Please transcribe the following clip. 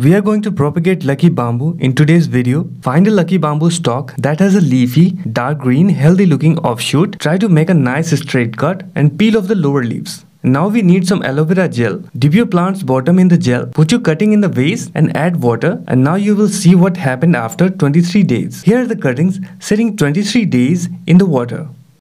We are going to propagate lucky bamboo in today's video. Find a lucky bamboo stalk that has a leafy, dark green, healthy looking offshoot. Try to make a nice straight cut and peel off the lower leaves. Now we need some aloe vera gel. Dip your plant's bottom in the gel, put your cutting in the vase and add water, and now you will see what happened after 23 days. Here are the cuttings sitting 23 days in the water.